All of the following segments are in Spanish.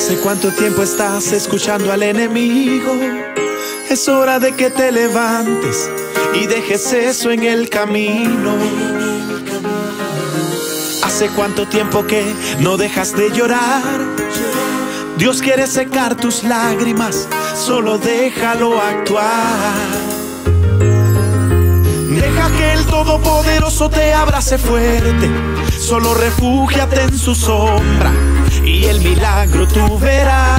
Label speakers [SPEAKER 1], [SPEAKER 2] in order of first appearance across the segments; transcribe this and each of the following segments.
[SPEAKER 1] ¿Hace cuánto tiempo estás escuchando al enemigo? Es hora de que te levantes y dejes eso en el camino. ¿Hace cuánto tiempo que no dejas de llorar? Dios quiere secar tus lágrimas, solo déjalo actuar. Deja que el Todopoderoso te abrace fuerte, solo refúgiate en su sombra y el milagro tú verás.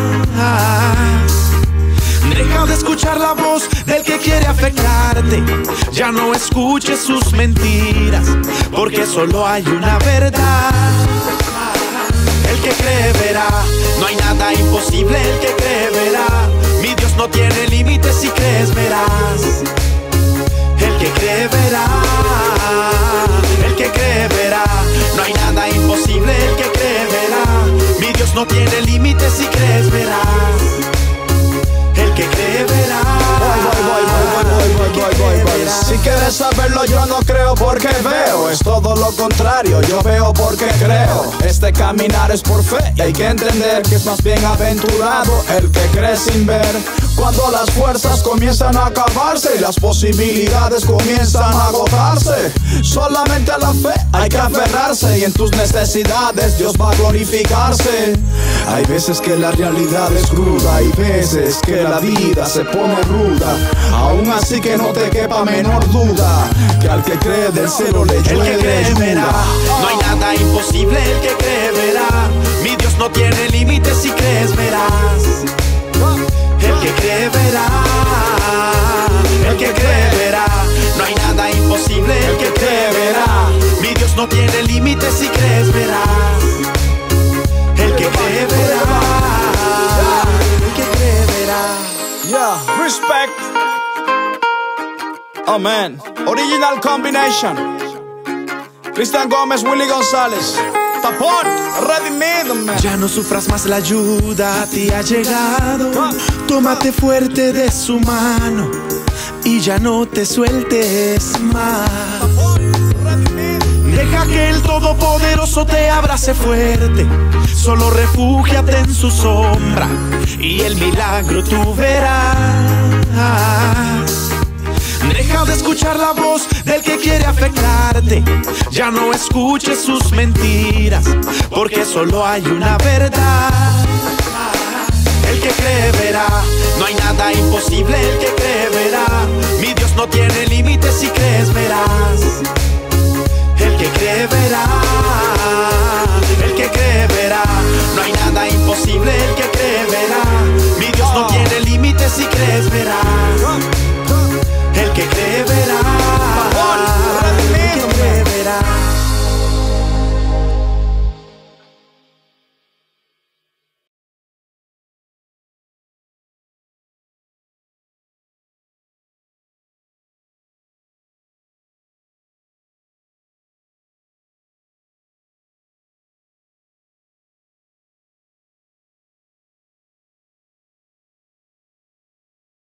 [SPEAKER 1] Deja de escuchar la voz del que quiere afectarte, ya no escuches sus mentiras, porque solo hay una verdad. El que cree verá, no hay nada imposible, el que cree verá. Mi Dios no tiene límites, si crees verás. El que cree verá, el que cree verá. No hay nada imposible, el que cree verá. Mi Dios no tiene límites, si crees verás. El que cree verá.
[SPEAKER 2] Voy. Si quieres saberlo, yo no creo porque veo. Es todo lo contrario, yo veo porque creo. Este caminar es por fe y hay que entender que es más bienaventurado el que cree sin ver. Cuando las fuerzas comienzan a acabarse y las posibilidades comienzan a agotarse, solamente a la fe hay que aferrarse, y en tus necesidades Dios va a glorificarse. Hay veces que la realidad es cruda, hay veces que la vida se pone ruda. Aún así que no te quepa menor duda, que al que cree del cielo le llueve.
[SPEAKER 1] El que cree verá, no hay nada imposible, el que cree verá. Mi Dios no tiene límites, si crees verás. El que cree verá, el que cree verá. No hay nada imposible, el que cree verá. Mi Dios no tiene límites, si crees verás. El que cree verá, el que cree verá.
[SPEAKER 2] Yeah, respect. Amen. Original combination. Cristian Gómez, Willy González. Tapón, redimido, man.
[SPEAKER 1] Ya no sufras más, la ayuda a ti ha llegado. Tómate fuerte de su mano y ya no te sueltes más. Deja que el Todopoderoso te abrace fuerte, solo refúgiate en su sombra y el milagro tú verás. Deja de escuchar la voz del que quiere afectarte, ya no escuches sus mentiras, porque solo hay una verdad. El que cree verá, no hay nada imposible, el que cree verá. Mi Dios no tiene límites, si crees verás.